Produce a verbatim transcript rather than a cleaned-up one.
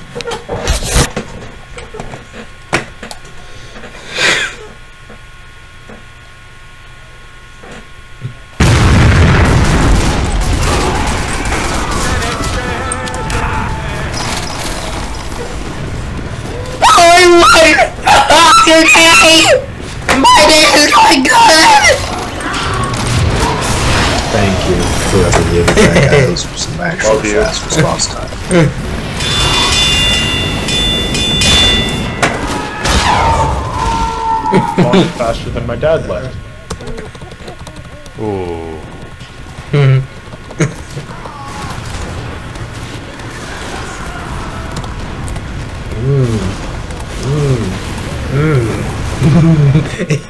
Okay! My day is going good! Thank you, whoever gave that guys some actual fast response time. Launched faster than my dad left. Ooh. Mm. Mm. Mm.